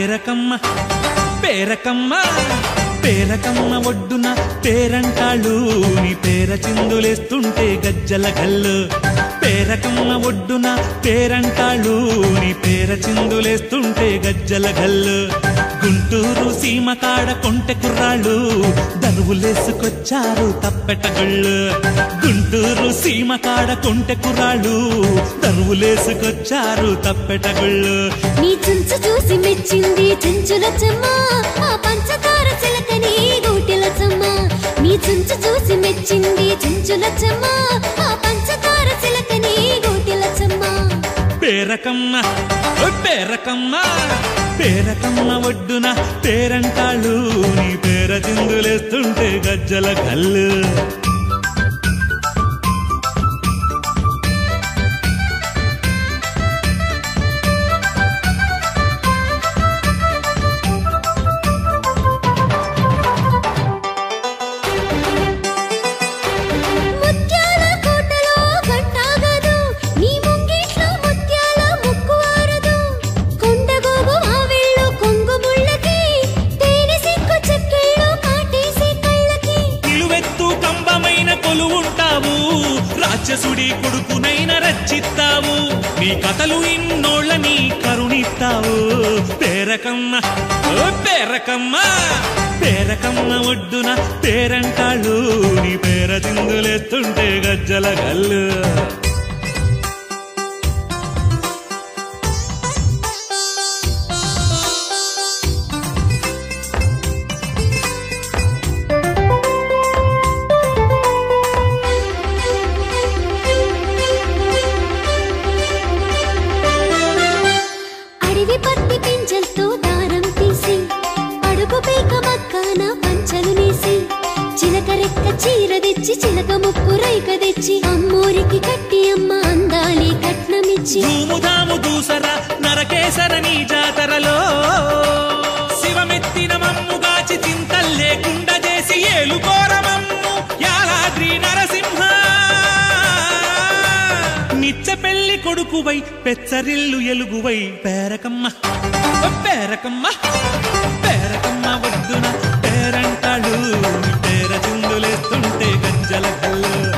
పేరకమ్మ పేరకమ్మ పేరకమ్మ ఒడ్డున పేరంటాళ్ళు నీ పేర చిందులేస్తుంటే గజ్జల గల్లు పేరకమ్మ ఒడ్డున పేరంటాళ్ళు నీ పేర చిందులేస్తుంటే గజ్జల గల్లు గుంటూరు సీమ కాడ కొంటె కుర్రాళ్ళు దరువులేసుకొచ్చారు తప్పెటగళ్ళు గుంటూరు సీమ కాడ కొంటె కుర్రాళ్ళు దరువులేసుకొచ్చారు తప్పెటగళ్ళు నీ చుంచు చూసి మెచ్చింది చెంచులచ్చమ్మ ఆ పంచదార చిలకని గూటిలచ్చమ్మ నీ చుంచు చూసి మెచ్చింది చెంచులచ్చమ్మ ఆ పంచదార చిలకని గూటిలచ్చమ్మ పేరకమ్మ పేరకమ్మ పేరకమ్మ ఒడ్డున పేరంటాళ్ళు నీ పేర చిందులేస్తుంటే గజ్జల గల్లు రాక్షసుడి కొడుకునైన రచ్చిస్తావు నీ కథలు ఇన్నోళ్ళని కరుణిస్తావు పేరకమ్మ పేరకమ్మ పేరకమ్మ ఒడ్డున పేరంటాళ్ళు నీ పేర చిందులేస్తుంటే గజ్జల గల్లు పత్తి పింజలతో దారం తీసి అడుగు పేక మక్కన పంచలు నేసి చిలక రెక్క చీర తెచ్చి చిలక ముక్కు రైక తెచ్చి అమ్మోరికి కట్టి అమ్మ అందాలి కట్నమిచ్చి ధూముధాము దూసరా నరకేసర నీ జాతరలో శివమెత్తిన మమ్ముగాచి చింతల్ లేకుండా చేసి ఏలుకోరమమ్ము యాలాద్రి నరసింహ నిచ్చ పెళ్లి కొడుకువై పెచ్చరిల్లు ఎలుగువై పేరకమ్మ పేరకమ్మ పేరకమ్మ ఒడ్డున పేరంటాళ్ళు పేర చిందులేస్తుంటే గజ్జల గల్లు